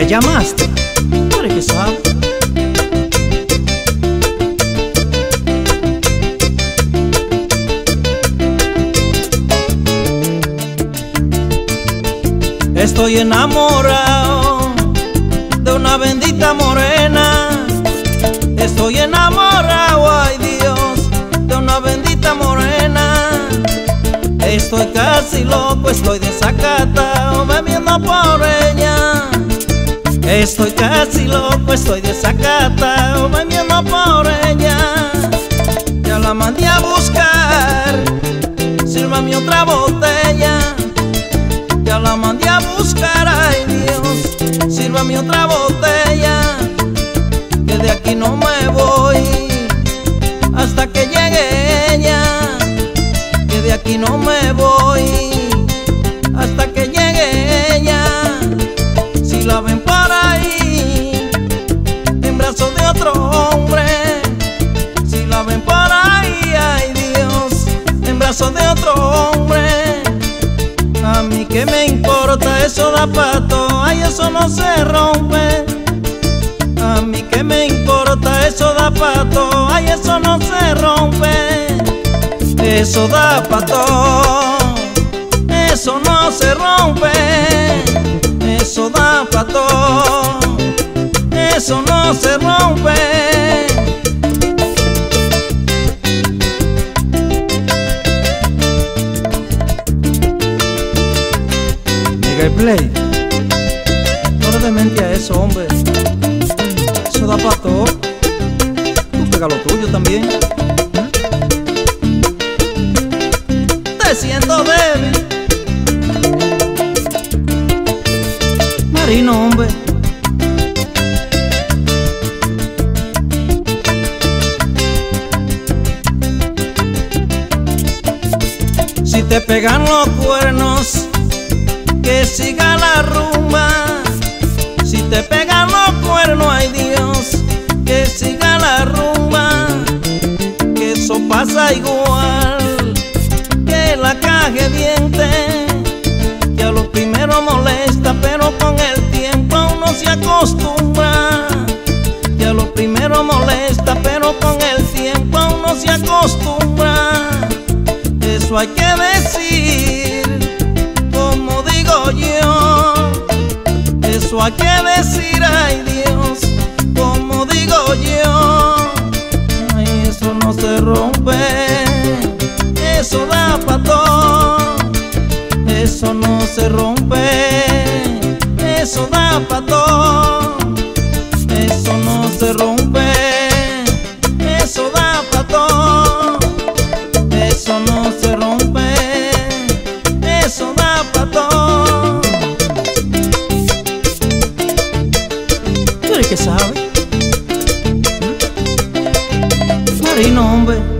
llamaste? ¿Tú eres que sabes? Estoy enamorado de una bendita morena. Estoy enamorado, ay Dios, de una bendita morena. Estoy casi loco, estoy desacatado, bebiendo por ella. Estoy casi loco, estoy desacatado, bebiendo por ella. Ya la mandé a buscar, sírvame otra botella. Ya la mandé a buscar, ay Dios, sírvame otra botella. Que de aquí no me voy hasta que llegue ella. Que de aquí no me voy hasta que llegue ella. Si la ven por ahí en brazos de otro hombre, si la ven por ahí, ay Dios, en brazos de otro hombre, a mí que me importa, eso da pato, ay eso no se rompe. A mí que me importa, eso da pato, ay eso no se rompe. Eso da pato, eso no se rompe. Eso da pato, eso no se rompe. Miguel Play, no le des mente a eso, hombre. Eso da pa' todo. Tú pega lo tuyo también. Te siento débil, Marino, hombre. Si te pegan los cuernos, que siga la rumba. Si te pegan los cuernos, ay Dios, que siga la rumba. Que eso pasa igual que la caja de dientes, que a lo primero molesta, pero con el tiempo uno se acostumbra. Que a lo primero molesta, pero con el tiempo uno se acostumbra. Eso hay que decir, como digo yo. Eso hay que decir, ay Dios, como digo yo. Ay, eso no se rompe, eso da pato. Eso no se rompe, eso da pato. Eso no se rompe, eso da pato. Eso no se rompe, eso da pato. ¿Tú eres que sabe? Marino, hombre.